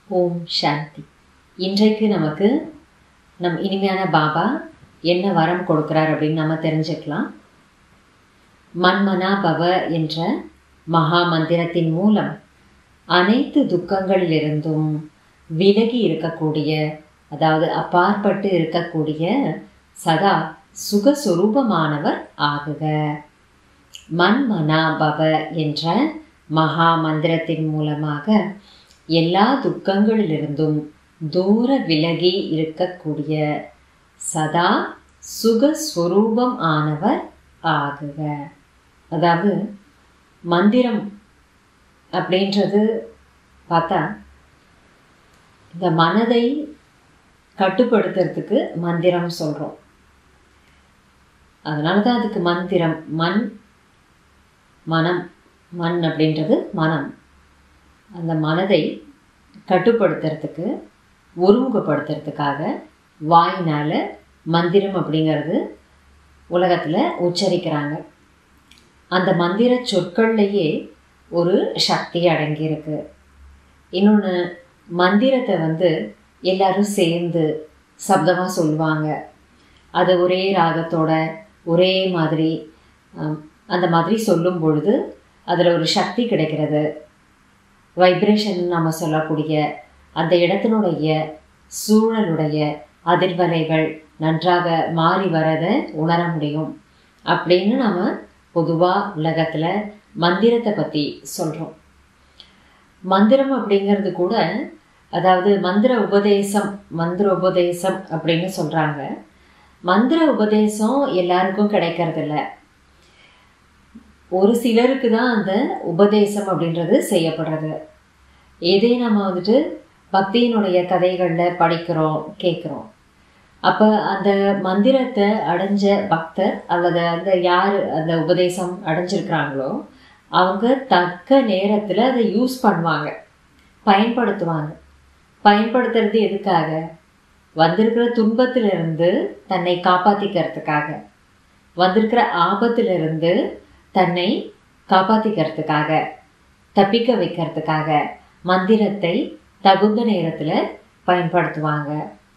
ஓம் சாந்தி. இன்றைக்கு நமக்கு நம் இனிமையான பாபா என்ன வரம் கொடுக்கிறார் அப்படின்னு நம்ம தெரிஞ்சுக்கலாம். மன்மனா பவ என்ற மகா மந்திரத்தின் மூலம் அனைத்து துக்கங்களிலிருந்தும் விலகி இருக்கக்கூடிய, அதாவது அப்பாற்பட்டு இருக்கக்கூடிய சதா சுகஸ்வரூபமானவர் ஆகுக. மன்மனா பவ என்ற மகா மந்திரத்தின் மூலமாக எல்லா துக்கங்களிலிருந்தும் தூர விலகி இருக்கக்கூடிய சதா சுகஸ்வரூபம் ஆனவர் ஆகுக. அதாவது மந்திரம் அப்படின்றது பார்த்தா இந்த மனதை கட்டுப்படுத்துறதுக்கு மந்திரம் சொல்கிறோம். அதனால தான் அதுக்கு மந்திரம். மனம் அப்படின்றது மனம். அந்த மனதை கட்டுப்படுத்துறதுக்கு, ஒருமுகப்படுத்துறதுக்காக வாயினால் மந்திரம் அப்படிங்கிறது உலகத்தில் உச்சரிக்கிறாங்க. அந்த மந்திர சொற்கள்லையே ஒரு சக்தி அடங்கியிருக்கு. இன்னொன்று, மந்திரத்தை எல்லாரும் சேர்ந்து சப்தமாக சொல்லுவாங்க. அது ஒரே ராகத்தோட ஒரே மாதிரி அந்த மாதிரி சொல்லும் பொழுது அதில் ஒரு சக்தி கிடைக்கிறது. வைப்ரேஷன் நம்ம சொல்லக்கூடிய அந்த இடத்தினுடைய சூழலுடைய அதிர்வலைகள் நன்றாக மாறி வரதை உணர முடியும் அப்படின்னு நம்ம பொதுவாக உலகத்தில் மந்திரத்தை பற்றி சொல்கிறோம். மந்திரம் அப்படிங்கிறது கூட, அதாவது மந்திர உபதேசம் அப்படின்னு சொல்கிறாங்க. மந்திர உபதேசம் எல்லாருக்கும் கிடைக்கிறதில்ல. ஒரு சிலருக்கு தான் அந்த உபதேசம் அப்படின்றது செய்யப்படுறது. இதே நம்ம பக்தியினுடைய கதைகளில் படிக்கிறோம், கேட்குறோம். அப்போ அந்த மந்திரத்தை அடைஞ்ச பக்தர் அல்லது யார் அந்த உபதேசம் அடைஞ்சிருக்கிறாங்களோ அவங்க தக்க நேரத்தில் அதை யூஸ் பண்ணுவாங்க, பயன்படுத்துவாங்க. பயன்படுத்துறது எதுக்காக? வந்திருக்கிற துன்பத்திலிருந்து தன்னை காப்பாற்றிக்கிறதுக்காக, வந்திருக்கிற ஆபத்திலிருந்து தன்னை காப்பாற்றிக்கிறதுக்காக, தப்பிக்க வைக்கிறதுக்காக மந்திரத்தை தகுந்த நேரத்தில் பயன்படுத்துவாங்க.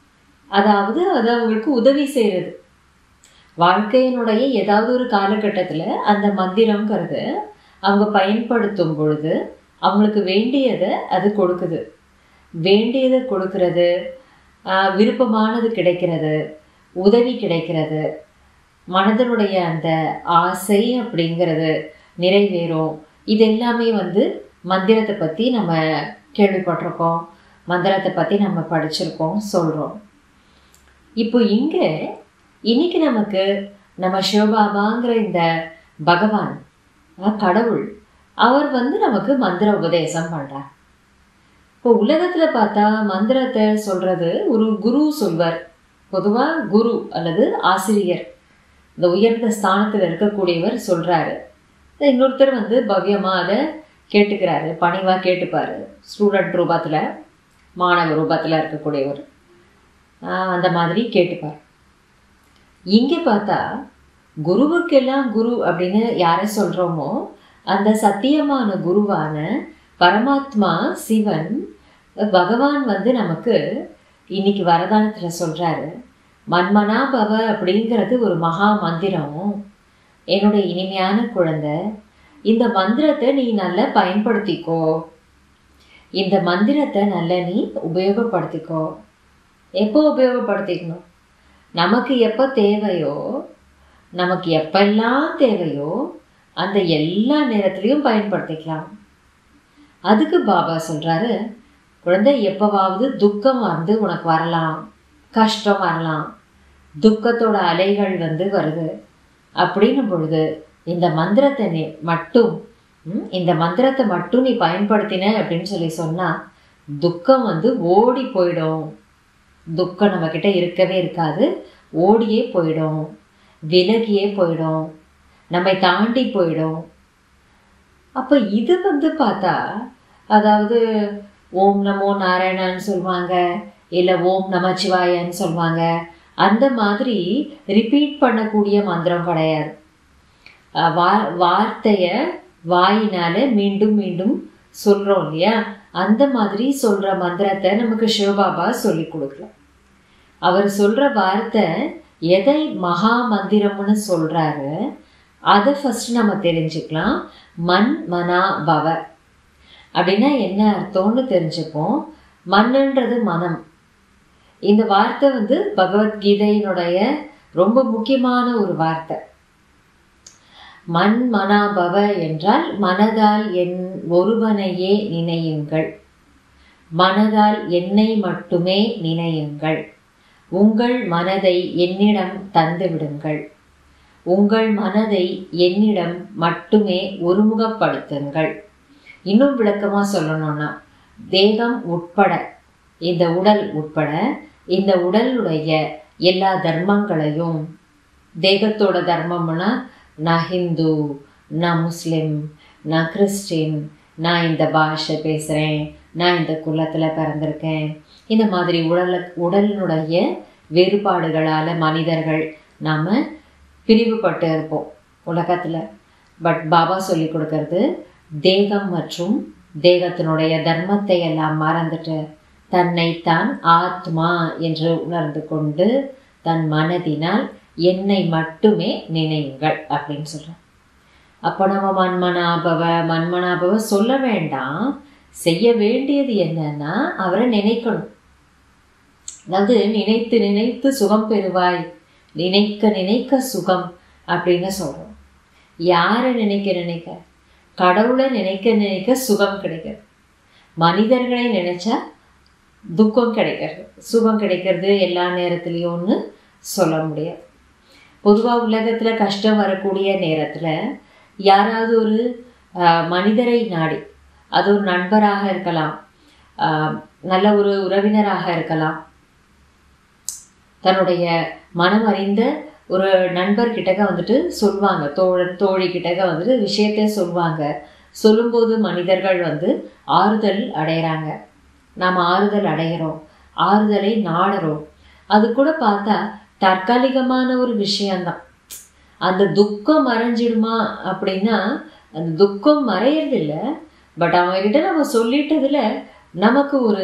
அதாவது அது அவங்களுக்கு உதவி செய்கிறது. வாழ்க்கையினுடைய ஏதாவது ஒரு காலகட்டத்தில் அந்த மந்திரங்கிறது அவங்க பயன்படுத்தும் பொழுது அவங்களுக்கு வேண்டியதை அது கொடுக்குது. வேண்டியதை கொடுக்கறது, விருப்பமானது கிடைக்கிறது, உதவி கிடைக்கிறது, மனதனுடைய அந்த ஆசை அப்படிங்கிறது நிறைவேறும். இது எல்லாமே மந்திரத்தை பற்றி நம்ம கேள்விப்பட்டிருக்கோம், மந்திரத்தை பற்றி நம்ம படிச்சிருக்கோம், சொல்கிறோம். இப்போ இன்னைக்கு நமக்கு நம்ம சிவபாபாங்கிற இந்த பகவான் கடவுள் அவர் நமக்கு மந்திர உபதேசம் பண்ணுறார். இப்போ உலகத்தில் பார்த்தா மந்திரத்தை சொல்கிறது ஒரு குரு சொல்வார். பொதுவாக குரு அல்லது ஆசிரியர், இந்த உயர்ந்த ஸ்தானத்தில் இருக்கக்கூடியவர் சொல்கிறாரு. இன்னொருத்தர் பவ்யமாக அதை கேட்டுக்கிறாரு, பணிவாக கேட்டுப்பார். ஸ்டூடெண்ட் ரூபத்தில், மாணவ ரூபத்தில் இருக்கக்கூடியவர் அந்த மாதிரி கேட்டுப்பார். இங்கே பார்த்தா குருவுக்கெல்லாம் குரு அப்படின்னு யாரை சொல்கிறோமோ அந்த சத்தியமான குருவான பரமாத்மா சிவன் பகவான் நமக்கு இன்னைக்கு வரதானத்தில் சொல்கிறாரு, மன்மனா பவ அப்படிங்கிறது ஒரு மகா மந்திரம். என்னுடைய இனிமையான குழந்தை, இந்த மந்திரத்தை நீ நல்லா பயன்படுத்திக்கோ. இந்த மந்திரத்தை நல்லா நீ உபயோகப்படுத்திக்கோ. எப்போ உபயோகப்படுத்திக்கணும்? நமக்கு எப்போ தேவையோ, நமக்கு எப்பெல்லாம் தேவையோ அந்த எல்லா நேரத்துலையும் பயன்படுத்திக்கலாம். அதுக்கு பாபா சொல்கிறாரு, குழந்தை, எப்போவாவது துக்கம் உனக்கு வரலாம், கஷ்டம் வரலாம், துக்கத்தோட அலைகள் வருது. அப்படின்னும் பொழுது இந்த மந்திரத்தை மட்டும் நீ பயன்படுத்தின அப்படின்னு சொல்லி சொன்னால் துக்கம் ஓடி போயிடும். துக்கம் நம்மக்கிட்ட இருக்கவே இருக்காது, ஓடியே போயிடும், விலகியே போயிடும், நம்மை தாண்டி போயிடும். அப்போ இது பார்த்தா, அதாவது ஓம் நமோ நாராயணன்னு சொல்லுவாங்க, இல்லை ஓம் நமச்சிவாயன்னு சொல்லுவாங்க. அந்த மாதிரி ரிப்பீட் பண்ணக்கூடிய மந்திரம் கிடையாது. வார்த்தையை வாயினால் மீண்டும் மீண்டும் சொல்கிறோம் இல்லையா, அந்த மாதிரி சொல்ற மந்திரத்தை நமக்கு சிவபாபா சொல்லி கொடுக்கலாம். அவர் சொல்ற வார்த்தை எதை மகா மந்திரம்னு சொல்றாரு அதை ஃபர்ஸ்ட் நம்ம தெரிஞ்சுக்கலாம். மன் மனா பவ அப்படின்னா என்ன அர்த்தம்னு தெரிஞ்சுப்போம். மன்னுன்றது மனம். இந்த வார்த்தை பகவத்கீதையினுடைய ரொம்ப முக்கியமான ஒரு வார்த்தை. மன் மனாபவ என்றால் மனதால் என் ஒருவனையே நினையுங்கள், மனதால் என்னை மட்டுமே நினையுங்கள், உங்கள் மனதை என்னிடம் தந்து விடுங்கள், உங்கள் மனதை என்னிடம் மட்டுமே ஒருமுகப்படுத்துங்கள். இன்னும் விளக்கமா சொல்லணும்னா, தேகம் உட்பட, இந்த உடல் உட்பட, இந்த உடலுடைய எல்லா தர்மங்களையும், தேகத்தோட தர்மம்னா நான் ஹிந்து, நான் முஸ்லிம், நான் கிறிஸ்டின், நான் இந்த பாஷை பேசுகிறேன், நான் இந்த குலத்தில் பிறந்திருக்கேன், இந்த மாதிரி உடலினுடைய வேறுபாடுகளால் மனிதர்கள் நாம் பிரிவுபட்டு இருப்போம் உலகத்தில். பட் பாபா சொல்லி கொடுக்கறது தேகம் மற்றும் தேகத்தினுடைய தர்மத்தை எல்லாம் மறந்துட்டு தன்னைத்தான் ஆத்மா என்று உணர்ந்து கொண்டு தன் மனதினால் என்னை மட்டுமே நினையுங்கள் அப்படின்னு சொல்கிறேன். அப்போ நம்ம மன்மனாபவ சொல்ல வேண்டாம். செய்ய வேண்டியது என்னன்னா அவரை நினைக்கணும். அதாவது நினைத்து நினைத்து சுகம் பெறுவாய், நினைக்க நினைக்க சுகம் அப்படின்னு சொல்கிறோம். யாரை நினைக்க நினைக்க? கடவுளை நினைக்க நினைக்க சுகம் கிடைக்கிறது. மனிதர்களை நினைச்சா துக்கம் கிடைக்கிறது. சுகம் கிடைக்கிறது எல்லா நேரத்துலையும்னு சொல்ல முடியாது. பொதுவாக உலகத்தில் கஷ்டம் வரக்கூடிய நேரத்தில் யாராவது ஒரு மனிதரை நாடி, அது ஒரு நண்பராக இருக்கலாம், நல்ல ஒரு உறவினராக இருக்கலாம், தன்னுடைய மனம் அறிந்த ஒரு நண்பர்கிட்டக்க சொல்லுவாங்க, தோழி கிட்டக்க விஷயத்த சொல்லுவாங்க. சொல்லும்போது மனிதர்கள் ஆறுதல் அடைகிறாங்க. நாம் ஆறுதல் அடைகிறோம், ஆறுதலை நாடுறோம். அது கூட பார்த்தா தற்காலிகமான ஒரு விஷயம்தான். அந்த துக்கம் மறைஞ்சிடுமா அப்படின்னா அந்த துக்கம் மறையறது இல்லை. பட் அவங்ககிட்ட நம்ம சொல்லிட்டதுல நமக்கு ஒரு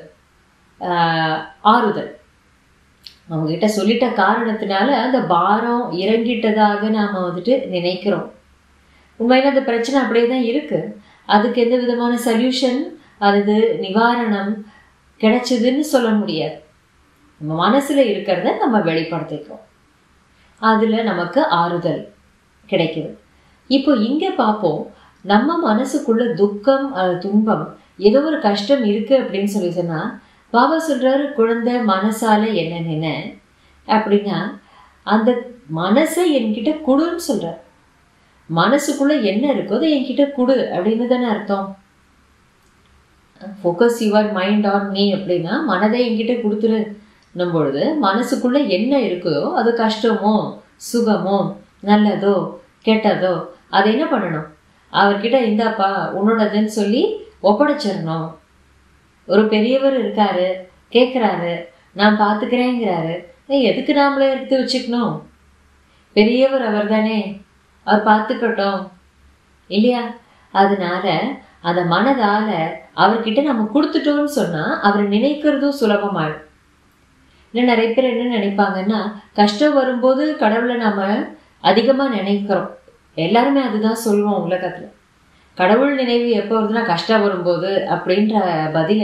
ஆறுதல், அவங்ககிட்ட சொல்லிட்ட காரணத்தினால அந்த பாரம் இறங்கிட்டதாக நாம் நினைக்கிறோம். உண்மையில அந்த பிரச்சனை அப்படியே தான் இருக்கு. அதுக்கு எந்த விதமான சொல்யூஷன், அது நிவாரணம் கிடைச்சதுன்னு சொல்ல முடியாது. நம்ம மனசுல இருக்கிறத நம்ம வெளிப்படுத்திக்கிறோம், அதுல நமக்கு ஆறுதல் கிடைக்குது. இப்போ இங்க பார்ப்போம், நம்ம மனசுக்குள்ள துக்கம் துன்பம் ஏதோ ஒரு கஷ்டம் இருக்கு அப்படின்னு சொல்லி சொன்னா பாபா சொல்றாரு, குழந்தை மனசால என்ன நினை அப்படின்னா அந்த மனசை என்கிட்ட கொடுன்னு சொல்றாரு. மனசுக்குள்ள என்ன இருக்கோ அதை என்கிட்ட கொடு அப்படின்னு தானே அர்த்தம். Focus your mind on me அப்படின்னா மனதை என்கிட்ட கொடுத்துருன்னும் பொழுது மனசுக்குள்ள என்ன இருக்குதோ அது கஷ்டமோ சுகமோ நல்லதோ கெட்டதோ அதை என்ன பண்ணணும், அவர்கிட்ட இந்தாப்பா உன்னோடதுன்னு சொல்லி ஒப்படைச்சிடணும். ஒரு பெரியவர் இருக்காரு, கேட்குறாரு, நான் பார்த்துக்கிறேங்கிறாரு, எதுக்கு நாமளே எடுத்து வச்சுக்கணும்? பெரியவர் அவர் தானே, அவர் பார்த்துக்கட்டும் இல்லையா? அதனால அந்த மனதால அவர்கிட்ட நம்ம கொடுத்துட்டோம்னு சொன்னா அவர் நினைக்கிறதும் சுலபமாயிடும். இல்லை நிறைய பேர் என்ன நினைப்பாங்கன்னா, கஷ்டம் வரும்போது கடவுளை நம்ம அதிகமா நினைக்கிறோம். எல்லாருமே அதுதான் சொல்லுவோம் உலகத்துல. கடவுள் நினைவு எப்போ வருதுன்னா கஷ்டம் வரும்போது அப்படின்ற பதில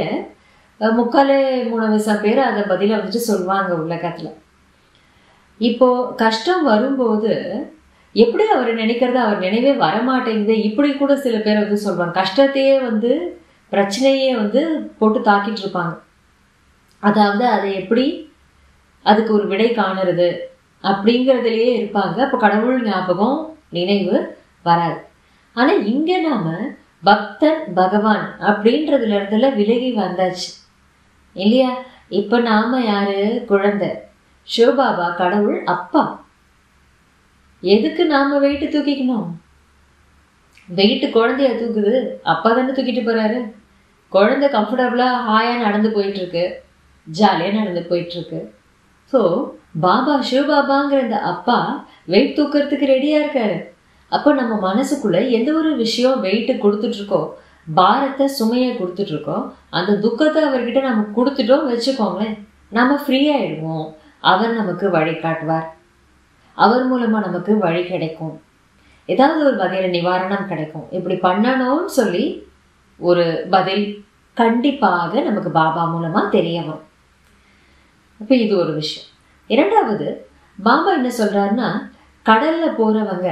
3/4 பேர் அந்த பதில சொல்லுவாங்க உலகத்துல. இப்போ கஷ்டம் வரும்போது எப்படி அவர் நினைக்கிறது, அவர் நினைவே வரமாட்டேங்குது இப்படி கூட சில பேர் சொல்லுவாங்க. கஷ்டத்தையே பிரச்சனையே போட்டு தாக்கிட்டு இருப்பாங்க. அதாவது அதை எப்படி அதுக்கு ஒரு விடை காணுறது அப்படிங்கிறதுலயே இருப்பாங்க. அப்போ கடவுள் ஞாபகம் நினைவு வராது. ஆனா இங்க நாம பக்தன் பகவான் அப்படின்றதுல இருந்துல விலகி வந்தாச்சு இல்லையா? இப்ப நாம யாரு? குழந்தை. சிவபாபா கடவுள் அப்பா. எதுக்கு நாம வெயிட்டு தூக்கிக்கணும்? வெயிட்டு குழந்தைய தூக்குது, அப்பா தானே தூக்கிட்டு போறாரு. குழந்தை கம்ஃபர்டபுளா ஹாயா நடந்து போயிட்டு இருக்கு, ஜாலியா நடந்து போயிட்டு இருக்கு. ஸோ பாபா சிவபாபாங்கிற இந்த அப்பா வெயிட் தூக்கிறதுக்கு ரெடியா இருக்காரு. அப்போ நம்ம மனசுக்குள்ள எந்த ஒரு விஷயம் வெயிட்டு கொடுத்துட்டு இருக்கோ பாரத்தை சுமையை கொடுத்துட்டு இருக்கோம். அந்த துக்கத்தை அவர்கிட்ட நம்ம கொடுத்துட்டோம் வச்சுக்கோங்களேன், நம்ம ஃப்ரீ ஆயிடுவோம். அவர் நமக்கு வழி காட்டுவார். அவர் மூலமா நமக்கு வழி கிடைக்கும். ஏதாவது ஒரு வகையில நிவாரணம் கிடைக்கும். இப்படி பண்ணணும்னு சொல்லி ஒரு பதில் கண்டிப்பாக நமக்கு பாபா மூலமா தெரிய வரும். அப்ப இது ஒரு விஷயம். இரண்டாவது, பாபா என்ன சொல்றாருன்னா, கடல்ல போறவங்க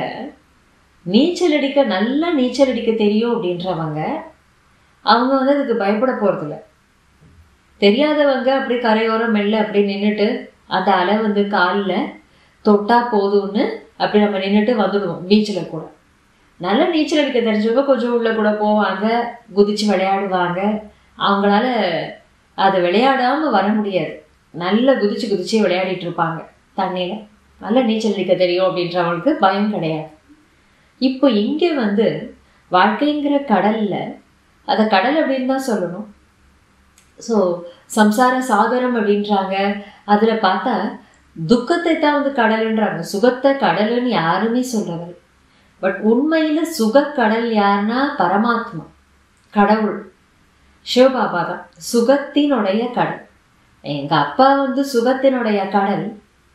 நல்லா நீச்சல் அடிக்க தெரியும் அப்படின்றவங்க அவங்க அதுக்கு பயப்பட போறதில்ல. தெரியாதவங்க அப்படி கரையோரம் மெல்ல அப்படி நின்றுட்டு அந்த அலை காலில் தொட்டா போதும்னு அப்படி நம்ம நின்றுட்டு வந்துடுவோம். பீச்சில் கூட நல்லா நீச்சல் அடிக்க தெரிஞ்சவங்க கொஞ்சம் உள்ள கூட போவாங்க, குதிச்சு விளையாடுவாங்க. அவங்களால அதை விளையாடாம வர முடியாது. நல்லா குதிச்சு குதிச்சு விளையாடிட்டு இருப்பாங்க தண்ணியில. நல்லா நீச்சல் அடிக்க தெரியும் அப்படின்றவங்களுக்கு பயம் கிடையாது. இப்போ இங்கே வாழ்க்கைங்கிற கடல்ல, அதை கடல் அப்படின்னு தான் சொல்லணும். ஸோ சம்சார சாகரம் அப்படின்றாங்க. அதுல பார்த்தா துக்கத்தை தான் கடலுன்றாங்க. சுகத்தை கடலுன்னு யாருமே சொல்றது. பட் உண்மையில சுகக்கடல் யாருன்னா பரமாத்மா, கடவுள், சிவபாபா தான் சுகத்தினுடைய கடல். எங்க அப்பா சுகத்தினுடைய கடல்,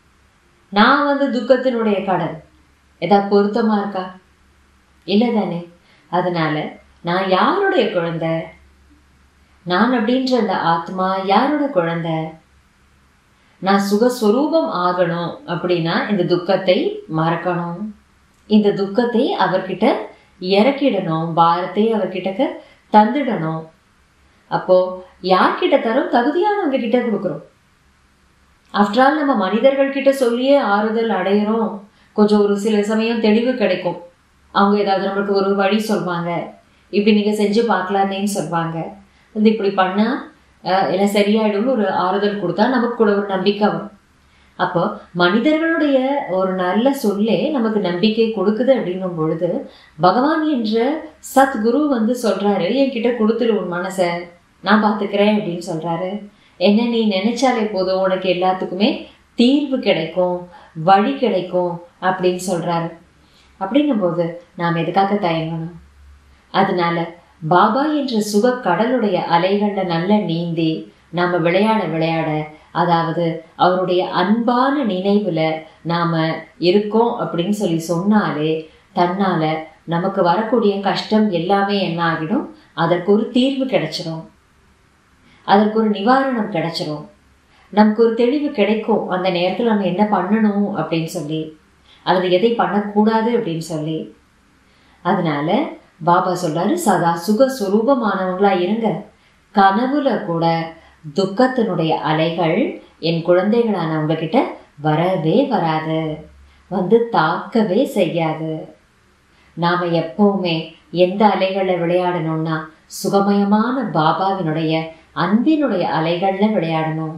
நான் துக்கத்தினுடைய கடல். ஏதாவது பொருத்தமா இருக்கா? இல்லை தானே. அதனால நான் யாருடைய குழந்தை? நான் அப்படின்ற அந்த ஆத்மா யாரோட குழந்தை? நான் சுகஸ்வரூபம் ஆகணும் அப்படின்னா இந்த துக்கத்தை மறக்கணும். இந்த துக்கத்தை அவர்கிட்ட இறக்கிடணும். பாரத்தை அவர்கிட்ட தந்துடணும். அப்போ யார்கிட்ட தரும்? தகுதியானவங்க கிட்ட கொடுக்குறோம். ஆஃப்டர் ஆல் நம்ம மனிதர்கள் கிட்ட சொல்லியே ஆறுதல் அடையிறோம். கொஞ்சம் ஒரு சில சமயம் தெளிவு கிடைக்கும். அவங்க ஏதாவது நம்மளுக்கு ஒரு வழி சொல்வாங்க, இப்படி நீங்க செஞ்சு பார்க்கலாமேன்னு சொல்வாங்க. இப்படி பண்ணா எல்லாம் சரியாயிடும்னு ஒரு ஆறுதல் கொடுத்தா நமக்கு கூட ஒரு நம்பிக்கை வரும். அப்போ மனிதர்களுடைய ஒரு நல்ல சொல்லே நமக்கு நம்பிக்கை கொடுக்குது அப்படின்னும் பொழுது பகவான் என்ற சத்குரு சொல்றாரு, என்கிட்ட கொடுத்துரு உன் மனசை, நான் பார்த்துக்கிறேன் அப்படின்னு சொல்றாரு. என்ன நீ நினைச்சாலே போதும், உனக்கு எல்லாத்துக்குமே தீர்வு கிடைக்கும், வழி கிடைக்கும் அப்படின்னு சொல்றாரு. அப்படின்னும் போது நாம் எதுக்காக தயங்கணும்? அதனால பாபா என்ற சுக கடலுடைய அலைகள்ல நல்ல நீந்தி நாம விளையாட விளையாட, அதாவது அவருடைய அன்பான நினைவுல நாம இருக்கோம் அப்படின்னு சொன்னாலே தன்னால நமக்கு வரக்கூடிய கஷ்டம் எல்லாமே என்ன ஆகிடும்? அதற்கு ஒரு தீர்வு கிடைச்சிடும், அதற்கு ஒரு நிவாரணம் கிடைச்சிடும், நமக்கு ஒரு தெளிவு கிடைக்கும். அந்த நேரத்தில் நம்ம என்ன பண்ணணும் அப்படின்னு சொல்லி, அல்லது எதை பண்ணக்கூடாது அப்படின்னு சொல்லி. அதனால பாபா சொல்றாரு, சதா சுகஸ்வரூபமானவங்களா இருங்க. கனவுல கூட துக்கத்தினுடைய அலைகள் என் குழந்தைகளானவங்க கிட்ட வரவே வராது, தாக்கவே செய்யாது. நாம எப்பவுமே எந்த அலைகளை விளையாடணும்னா சுகமயமான பாபாவினுடைய அன்பினுடைய அலைகள்ல விளையாடணும்.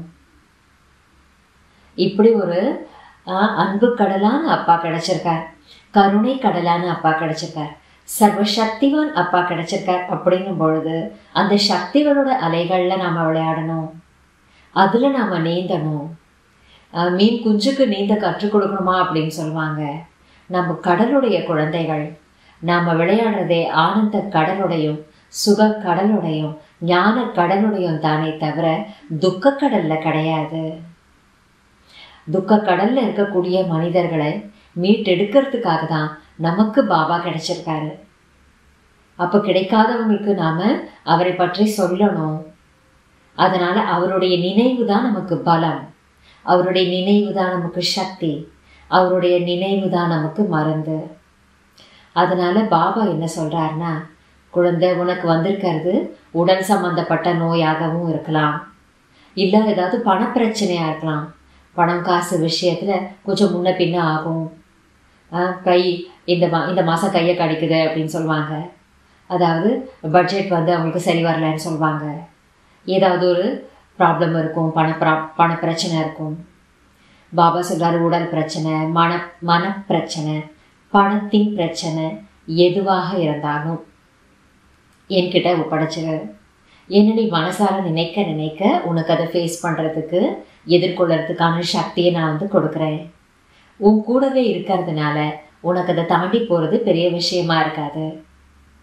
இப்படி ஒரு அன்பு கடலான அப்பா கிடைச்சிருக்கார், கருணை கடலான அப்பா கிடைச்சிருக்கார், சர்வசக்திவான் அப்பா கிடைச்சிருக்கார். அப்படிங்கும் பொழுது அந்த சக்திகளோட அலைகள்ல நாம விளையாடணும், அதுல நாம நீந்தணும். மீன் குஞ்சுக்கு நீந்த கற்றுக் கொடுக்கணுமா அப்படின்னு சொல்லுவாங்க. நம்ம கடலுடைய குழந்தைகள், நாம விளையாடுறதே ஆனந்த கடலுடையும் சுக கடலுடையும் ஞான கடலுடையும் தானே தவிர துக்க கடல்ல கிடையாது. துக்க கடல்ல இருக்கக்கூடிய மனிதர்களை மீட்டெடுக்கிறதுக்காக தான் நமக்கு பாபா கிடைச்சிருக்காரு. அப்ப கிடைக்காதவங்களுக்கு நாம அவரை பற்றி சொல்லணும். அதனால அவருடைய நினைவு தான் நமக்கு பலம், அவருடைய நினைவு தான் நமக்கு சக்தி, அவருடைய நினைவு தான் நமக்கு மருந்து. அதனால பாபா என்ன சொல்றாருன்னா, குழந்தை, உனக்கு வந்திருக்கிறது உடல் சம்பந்தப்பட்ட நோயாகவும் இருக்கலாம், இல்லை ஏதாவது பணப்பிரச்சனையா இருக்கலாம். பணம் காசு விஷயத்துல கொஞ்சம் முன்ன பின்ன ஆகும். கை இந்த மாதம் கையை கடிக்குது அப்படின்னு சொல்லுவாங்க. அதாவது பட்ஜெட் அவங்களுக்கு சரி வரலன்னு சொல்லுவாங்க. ஏதாவது ஒரு ப்ராப்ளம் இருக்கும், பண பிரச்சனை இருக்கும். பாபா சொல்றாரு, உடல் பிரச்சனை, மன பிரச்சனை, பணத்தின் பிரச்சனை எதுவாக இருந்தாலும் என்கிட்ட ஒப்படைச்சிரு. என்ன நீ மனசால நினைக்க நினைக்க உனக்கு அதை ஃபேஸ் பண்ணுறதுக்கு, எதிர்கொள்றதுக்கான சக்தியை நான் கொடுக்குறேன். உன் கூடவே இருக்கிறதுனால உனக்கு அதை தாண்டி போகிறது பெரிய விஷயமா இருக்காது.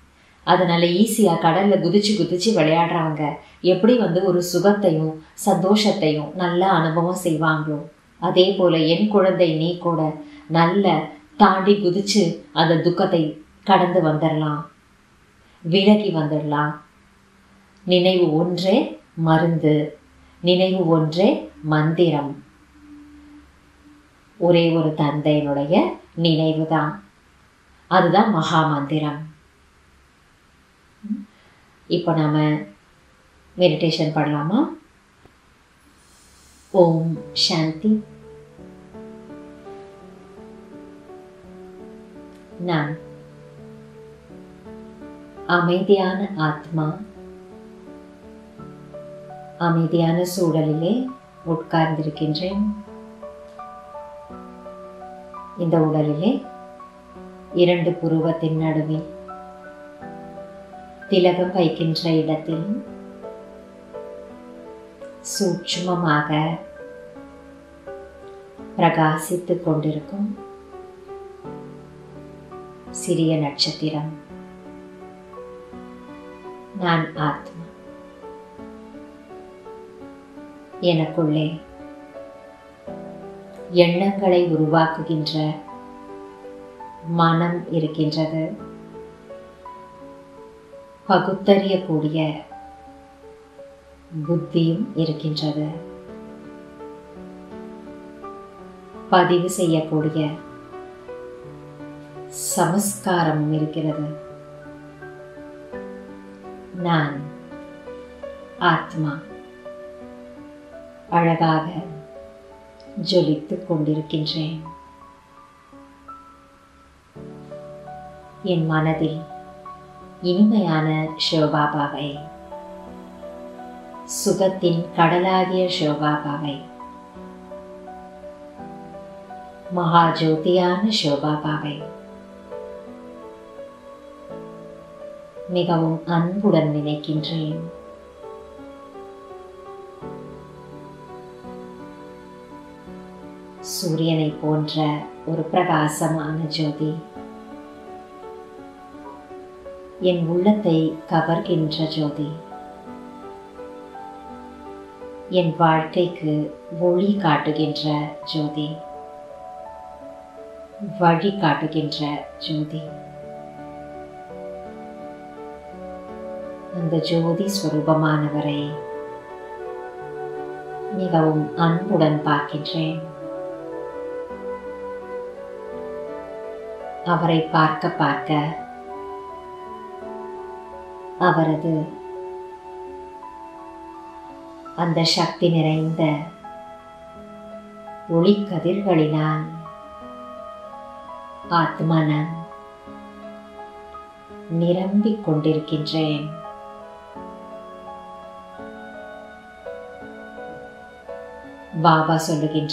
அதனால ஈஸியாக கடலில் குதிச்சு குதிச்சு விளையாடுறவங்க எப்படி ஒரு சுகத்தையும் சந்தோஷத்தையும் நல்ல அனுபவம் செய்வாங்களோ, அதே போல் என் குழந்தை நீ கூட நல்ல தாண்டி குதிச்சு அந்த துக்கத்தை கடந்து வந்துடலாம், விலகி வந்துடலாம். நினைவு ஒன்றே மருந்து, நினைவு ஒன்றே மந்திரம். ஒரே ஒரு தந்தையினுடைய நினைவு தான், அதுதான் மகா மந்திரம். இப்போ நாம மெடிடேஷன் பண்ணலாமா? ஓம் சாந்தி. நான் அமைதியான ஆத்மா, அமைதியான சூழலிலே உட்கார்ந்திருக்கின்றேன். இந்த உடலிலே 2 புருவத்தின் நடுவில் திலகம் வைக்கின்ற இடத்தில் சூட்சுமமாக பிரகாசித்துக் கொண்டிருக்கும் சிறிய நட்சத்திரம் நான் ஆத்மா. எனக்குள்ளே எண்ணங்களை உருவாக்குகின்ற மனம் இருக்கின்றது. பகுத்தறியக்கூடிய புத்தியும் இருக்கின்றது. பதிவு செய்யக்கூடிய சமஸ்காரமும் இருக்கிறது. நான் ஆத்மா அழகாக ஜொலித்துக் கொண்டிருக்கின்றேன். என் மனதில் இனிமையான சிவபாபாவை, சுகத்தின் கடலாகிய சிவபாபாவை, மகாஜோதியான சிவபாபாவை மிகவும் அன்புடன் நினைக்கின்றேன். சூரியனை போன்ற ஒரு பிரகாசமான ஜோதி, என் உள்ளத்தை கவர்கின்ற ஜோதி, என் வாழ்க்கைக்கு ஒளி காட்டுகின்ற ஜோதி, வழி காட்டுகின்ற ஜோதி. அந்த ஜோதி ஸ்வரூபமானவரை மிகவும் அன்புடன் பார்க்கின்றேன். அவரை பார்க்க பார்க்க அவரது அந்த சக்தி நிறைந்த ஒளிக்கதிர்களினால் ஆத்மா நான் நிரம்பிக் கொண்டிருக்கின்றேன். பாபா சொல்லுகின்ற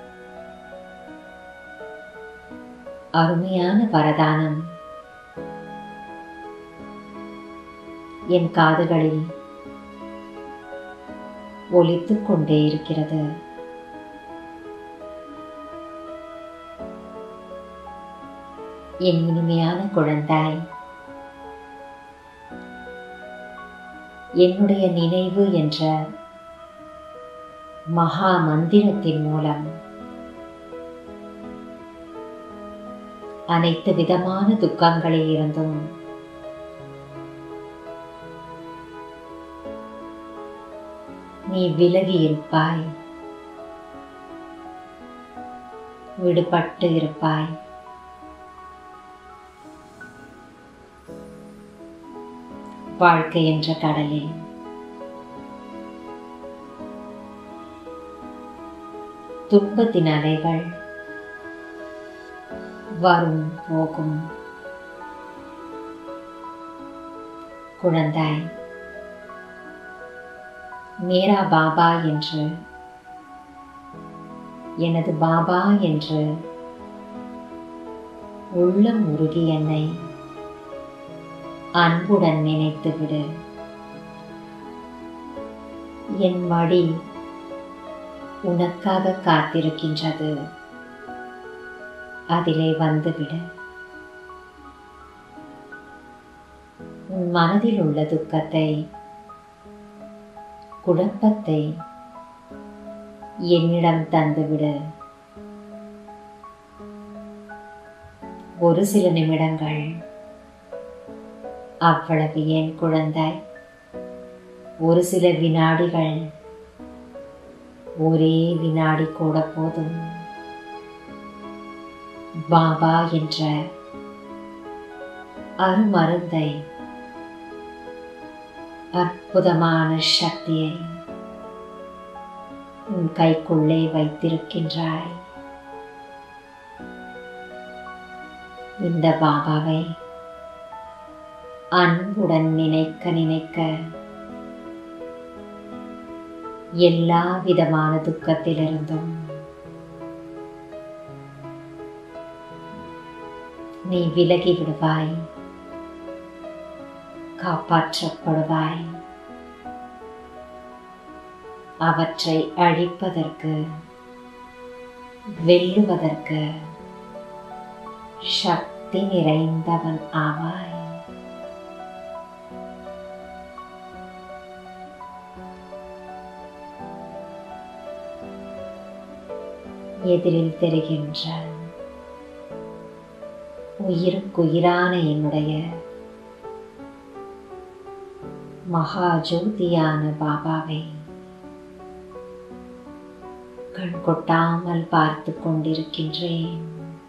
அருமையான வரதானம் என் காதுகளில் ஒலித்துக் கொண்டே இருக்கிறது. என் இனிமையான குழந்தாய், என்னுடைய நினைவு என்ற மகா மந்திரத்தின் மூலம் அனைத்து விதமான துக்கங்களில் இருந்தும் நீ விலகி இருப்பாய், விடுபட்டு இருப்பாய். வாழ்க்கை என்ற கடலில் துன்பத்தின் அலைகள் வரும் போகும். குழந்தாய், மேரா பாபா என்று, எனது பாபா என்று உள்ளம் உருகி என்னை அன்புடன் நினைத்துவிடு. என் மடி உனக்காக காத்திருக்கின்றது, அதிலே வந்துவிடு. உன் மனதில் உள்ள துக்கத்தை, குழப்பத்தை என்னிடம் தந்துவிடு. ஒரு சில நிமிடங்கள். அவ்வளவு என் குழந்தாய். ஒரு சில வினாடிகள், ஒரே வினாடி கூட போதும். பாபா என்ற அருமருந்தை, அற்புதமான சக்தியை உன் கைக்குள்ளே வைத்திருக்கின்றாய். இந்த பாபாவை அன்புடன் நினைக்க நினைக்க எல்லா விதமான துக்கத்திலிருந்தும் நீ விலகி விடுவாய், காப்பாற்றப்படுவாய். அவற்றை அழிப்பதற்கு, வெல்லுவதற்கு சக்தி நிறைந்தவன் ஆவாய். எதிரில் தெரிகின்ற உயிருக்குயிரான என்னுடைய மகா ஜோதியான பாபாவை கண் கொட்டாமல் பார்த்து கொண்டிருக்கின்றேன்.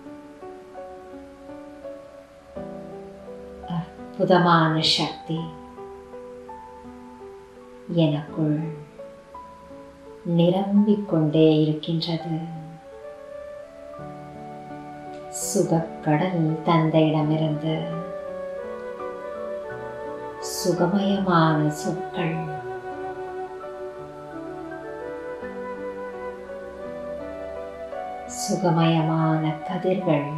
அற்புதமான சக்தி எனக்குள் நிரம்பிக் கொண்டே இருக்கின்றது. சுகக்கடல் தந்தையிடமிருந்து சுகமயமான சொற்கள், சுகமயமான கதிர்கள்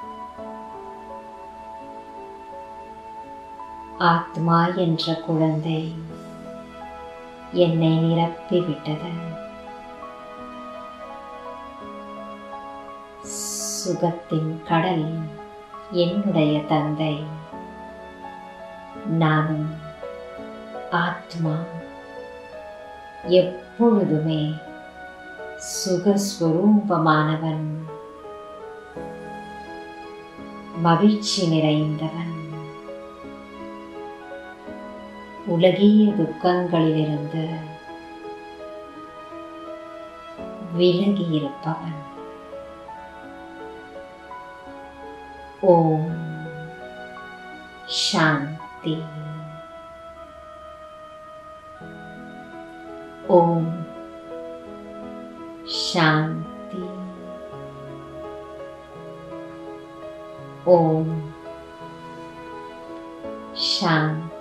ஆத்மா என்ற குழந்தை என்னை நிரப்பிவிட்டது. சுகத்தின் கடல் என்னுடைய தந்தை. நானும் ஆத்மா எப்பொழுதுமே சுகஸ்வரூபமானவன், மகிழ்ச்சி நிறைந்தவன். உலகிய துக்கங்களிலிருந்து விலகி இருப்பவன். ஓம் சாந்தி. ஓம் சாந்தி. ஓம் சாந்தி.